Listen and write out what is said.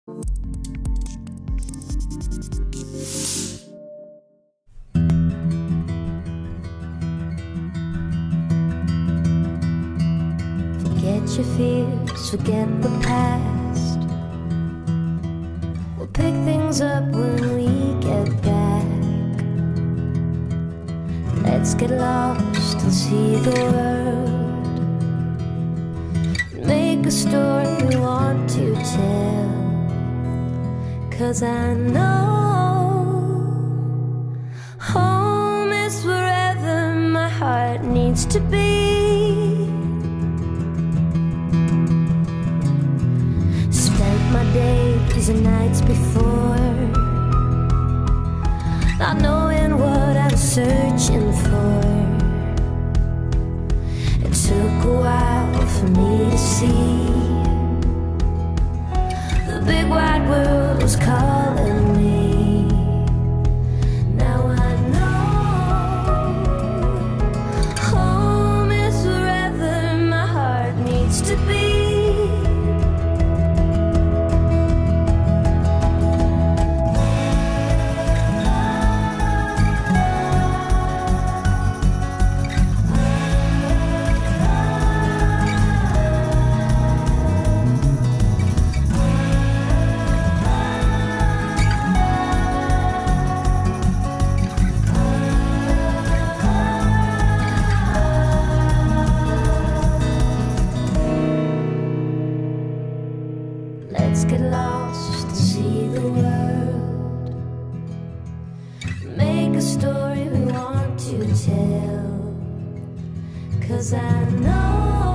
Forget your fears, forget the past. We'll pick things up when we get back. Let's get lost and see the world. Make a story we want to tell. 'Cause I know home is wherever my heart needs to be. Spent my days and nights before, not knowing what I was searching for. It took a while for me to see the big wide world was calling me. Now I know home is wherever my heart needs to be. Let's get lost to see the world. Make a story we want to tell. 'Cause I know